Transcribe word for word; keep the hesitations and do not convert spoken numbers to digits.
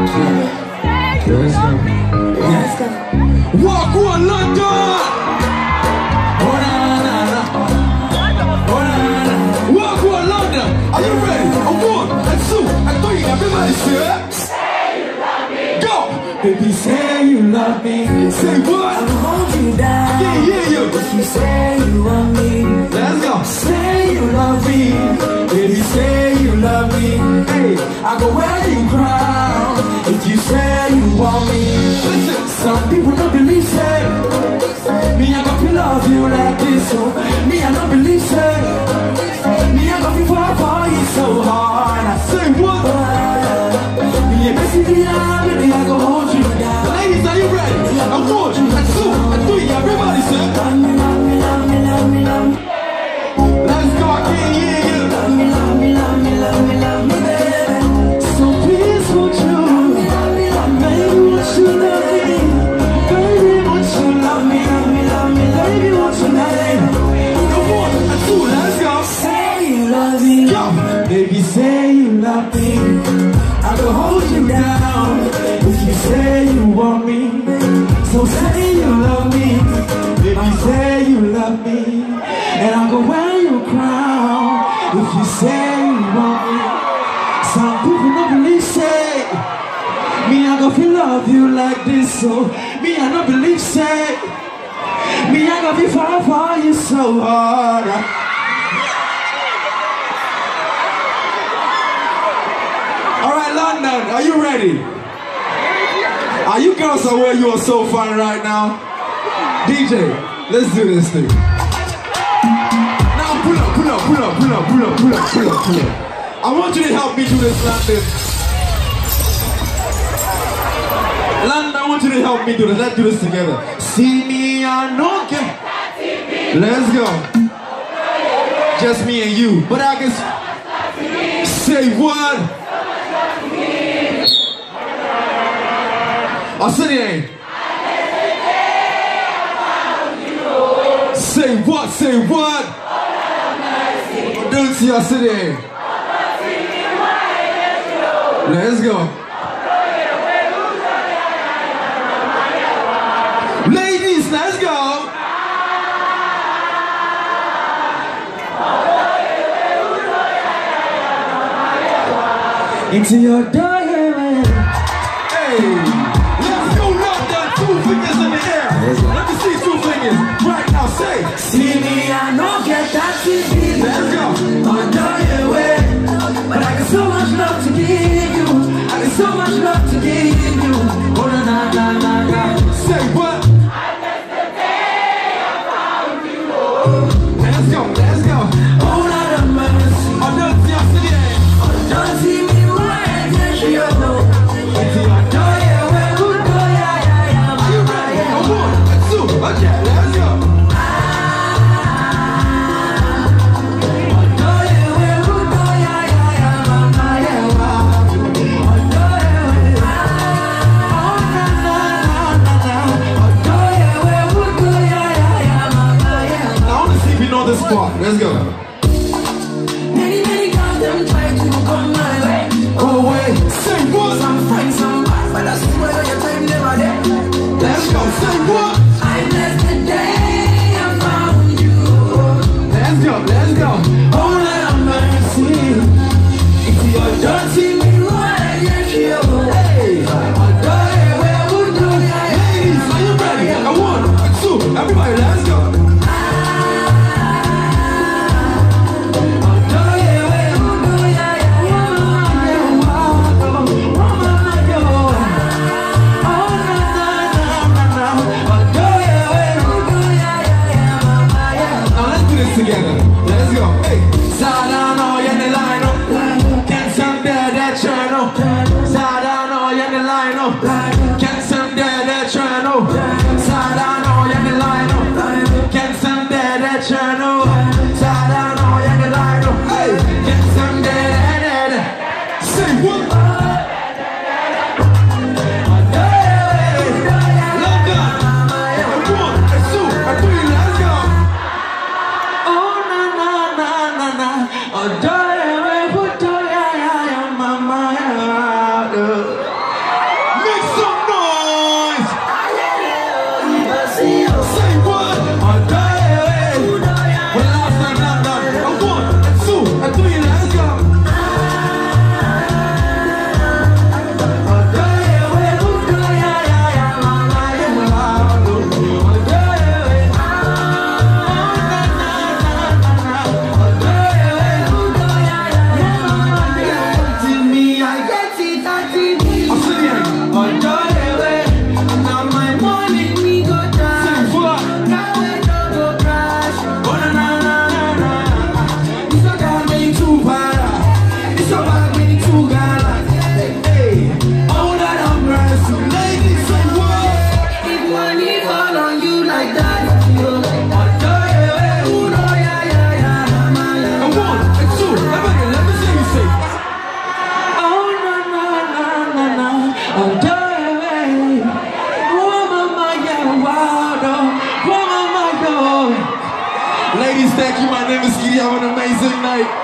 Let's go. Let's go. Walk on London. Oh na na na. Oh na na. Walk on London. Are you ready? A one, a two, a three. Everybody say. Say you love me. Go. Baby, say you love me. Say what? I'll hold you down. Yeah, yeah, yeah. If you say you love me. Let's go. Say you love me. Baby, say you love me. Hey, I go wear you crown. If you say you want me. Listen, some people don't believe say. Me, I got to love you like this. So me, I don't believe say. Me, I got to fall for you so hard. I say what? Me, I basically I'm ready. I go hold you down. Ladies, are you ready? I'm one, a two, a three. Everybody say. Love me, love me, love me, love me, love me. Let's go, I can't hear you. Love me, love me, love me, love me, love me, baby. So please won't you, baby, won't you love me? Baby, won't you love me, love me, love me, baby, won't you love me? Come on, a two, let's go. Say you love me, go. Baby, say you love me. I will hold you down if you say you want me. So say you love me, baby, say you love me. And I'll go wear your crown if you say you want me. Some people don't believe say. Me, I go feel love you like this. So me, I don't believe say. Me, I go be far for you so hard. Alright, London, are you ready? Are you girls aware you are so fun right now? D J, let's do this thing. Now pull up, pull up, pull up, pull up, pull up, pull up, pull up, pull up. I want you to help me do this, London. London, I want you to help me do this. Let's do this together. See me, I know get. Let's go. Just me and you. But I can say what? I'll say it. Say what? Say what? Don't see us today. Let's go. Ladies, let's go. Into your diamond. Hey, let's go, London. Two fingers in the air. Let me see two fingers. Right now, say. See me, I know get that T V. Let's go. On your way. But I got so much love to give you. I got so much love to give you. Oh, na, na, na, na, na. Say what? I guess the day I found you. Let's go, let's go. Oh, Lord of mercy. Oh, don't see us today. Oh, don't see me. Okay, let's go. I'm dying. Woman, my young wild dog. Woman, my dog. Ladies, thank you. My name is KIDI. Have an amazing night.